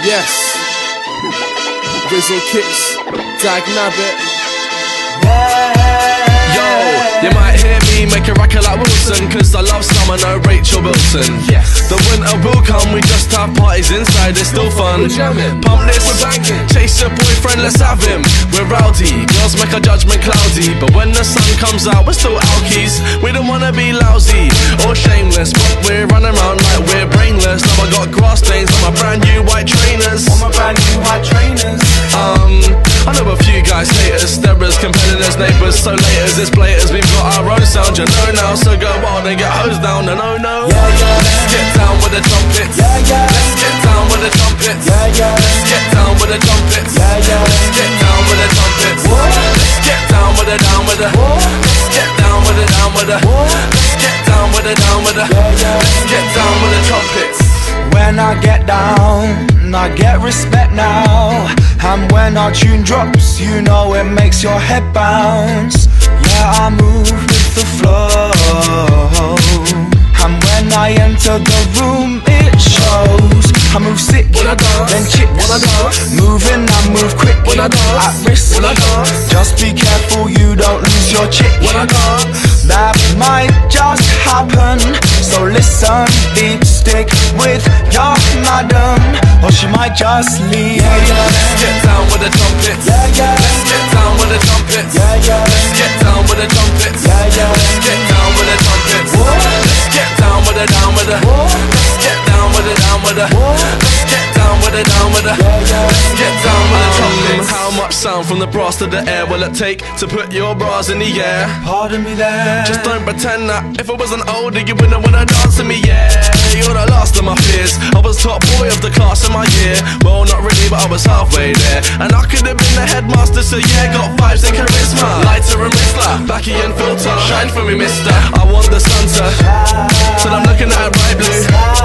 Yes. Rizzle Kicks, Dag Nabbit. Yo, you might hear me make a record like Wilson, cause I love summer, no Rachel Wilson. Yes. The winter will come, we just have parties inside, it's still fun. We're jamming, Pump this, we're banging. Chase your boyfriend, let's have him. We're rowdy, girls make our judgment cloudy, but when the sun comes out, we're still alkies. We don't wanna be lousy or shameless, but we're running around like we're brainless. Now I got grass stains on my brand new white trainers. I know a few guys hate us, steppers, competitors, neighbours, so laters, it's blaters. We've got our own sound, you know now, so go wild and get hosed down, no, no. Let's get down with the trumpets. Let's get down with the trumpets. Let's get down with the trumpets. Let's get down with the trumpets. Let's get down with the Let's get down with the Let's get down with the Let's get down with the trumpets. When I get down, I get respect now. And when our tune drops, you know it makes your head bounce. Yeah, I move with the flow. And when I enter the room, it shows. I move sick, then chicks. Moving, I move quick, at risk. Just be careful you don't lose your chick. That might just happen, so listen, deep, stick with your madam, or she might just leave. Let's get down with the trumpets. Let's get down with the trumpets. Let's get down with the trumpets. Let's get down with the trumpets. Let's get down with the Let's get down with the Let's get down with the Let's get down with the trumpets. How much sound from the brass to the air will it take to put your bras in the air? Pardon me there. Just don't pretend that if I wasn't older you wouldn't wanna dance with me, yeah. You're the last of my fears. I was top boy of the class in my year. Well, not really, but I was halfway there. And I could have been the headmaster, so yeah, got vibes and charisma. Lighter and Whistler, Backy and Filter. Shine for me, mister. I want the sun to till I'm looking at bright blue.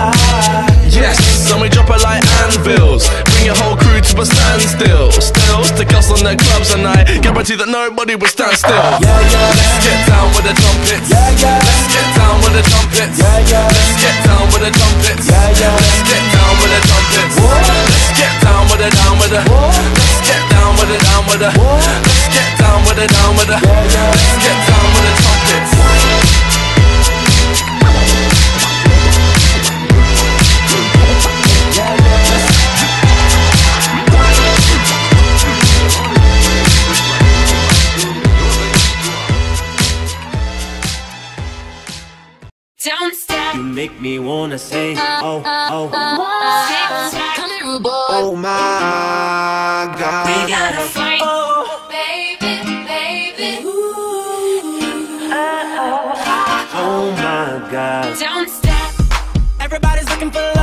Yes, and we drop it like anvils. Bring your whole crew to a standstill. Still, stick us on their clubs and I guarantee that nobody will stand still. Let's get down with the trumpets. Let's get down with the trumpets. Let's get down with the trumpets. Let's get down with the trumpets. Let's get down with the Let's get down with the Let's get down with the Let's get down with the trumpets. Don't stop. You make me wanna say, oh. Come here, rude boy. Oh my God. We gotta fight. Oh, baby. Oh my God. Don't stop. Everybody's looking for love.